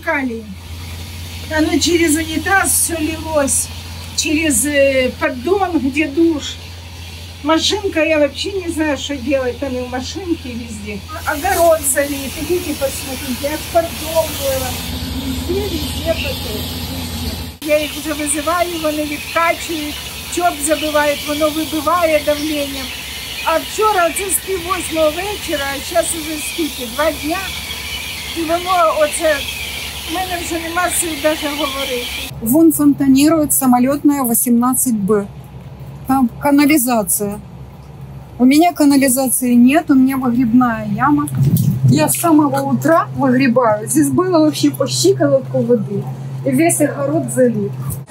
фекалии. Оно через унитаз все лилось, через поддон, где душ. Машинка, я вообще не знаю, что делать, там и в машинке везде. Огород залит, идите посмотрите, от поддон было. Везде потом. Я їх вже визиваю, вони відкачують, чоп забивають, воно вибиває давленням. А вчора це з 7:30 вечора, а зараз уже скільки, 2 дня. І воно оце, в мене вже нема сил навіть говорити. Вон фонтанирует самолетная 18Б. Там канализация. У меня канализации нет, у меня выгребная яма. Я с самого утра выгребаю. Здесь было вообще по щиколотку воды. И весь огород залит.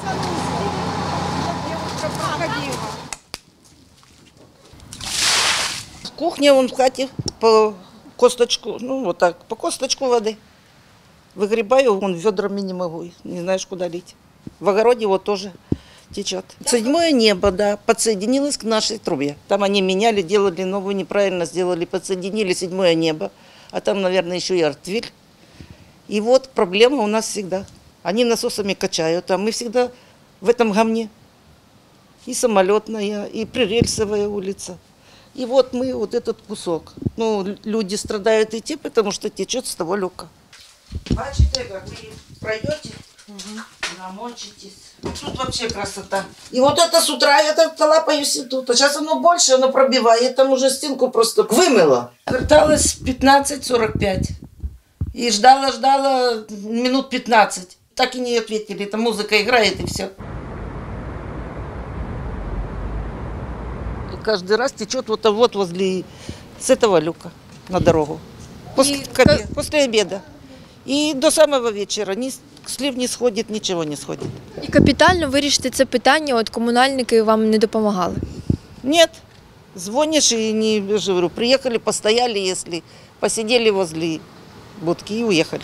Кухня вон в хате по косточку, ну вот так, по косточку воды. Выгребаю, вон ведрами не могу, не знаешь, куда лить. В огороде вот тоже течет. 7-е небо, да, подсоединилось к нашей трубе. Там они меняли, делали новую, неправильно сделали, подсоединили 7-е небо. А там, наверное, еще и артвиль. И вот проблема у нас всегда. Они насосами качают, а мы всегда в этом говне. И Самолетная, и Прирельсовая улица. И вот мы, вот этот кусок. Ну, люди страдают и те, потому что течет с того люка. Бачите, как вы пройдете, намочитесь. Тут вообще красота. И вот это с утра, я лапаюсь и тут. А сейчас оно больше, оно пробивает. Там уже стенку просто вымыло. Верталась 15:45. И ждала минут 15. Так и не ответили. Там музыка играет и все. И каждый раз течет вот возле с этого люка на дорогу. После обеда. И до самого вечера. Слив не сходить, нічого не сходить. І капітально вирішити це питання, от комунальники вам не допомагали? Нет. Звонишь и не говорю, приехали, постояли, если посидели возле будки и уехали.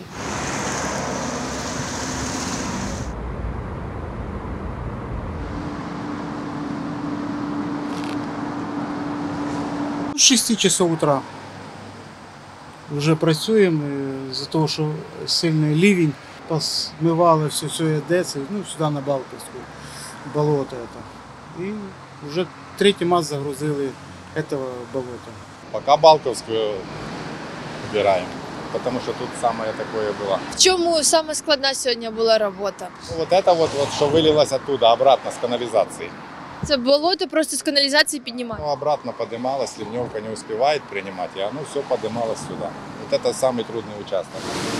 С 6 часов утра вже працюємо, за того, що сильний ливень, посмивало все Одеси, ну, сюди на Балтівську, болото это. І вже третій раз загрузили этого болота. Пока Балтовскую убираем, потому что тут самое такое было. В чому саме складна сьогодні була робота? Ну, вот это вот, что вылилось оттуда, обратно с канализации. Це болото просто з каналізації піднімає? Ну, обратно поднималось, ливневка не успевает принимать, и оно все поднималось сюда. Вот это самый трудный участок.